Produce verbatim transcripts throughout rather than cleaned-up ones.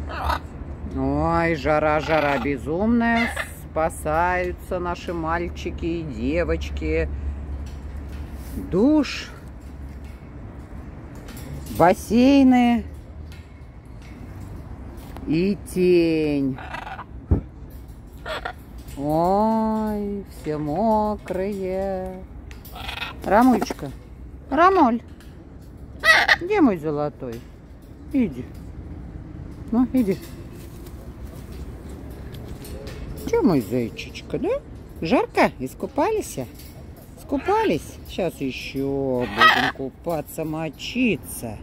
Ой, жара, жара безумная. Спасаются наши мальчики и девочки. Душ, бассейны и тень. Ой, все мокрые. Рамульчика, Рамуль, где мой золотой? Иди. Ну, иди. Че, мой зайчичка, да? Жарко? Искупались? Искупались? Сейчас еще будем купаться, мочиться.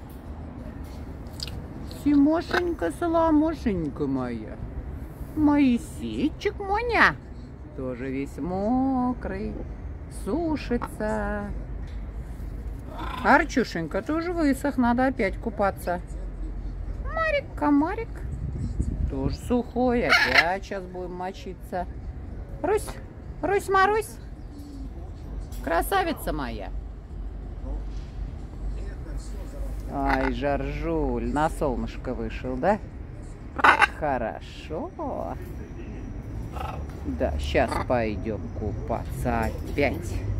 Симошенька, соломошенька моя. Моисейчик Моня. Тоже весь мокрый. Сушится. Арчушенька тоже высох. Надо опять купаться. Марик, комарик. Тоже сухой. Опять сейчас будем мочиться. Русь, Русь, Марусь. Красавица моя. Ай, Жаржуль, на солнышко вышел, да? Хорошо. Да, сейчас пойдем купаться опять.